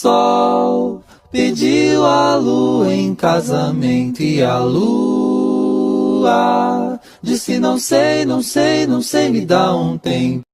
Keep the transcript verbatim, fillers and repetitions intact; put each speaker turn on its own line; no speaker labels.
sol pediu a lua em casamento e a lua disse não sei, não sei, não sei, me dá um tempo.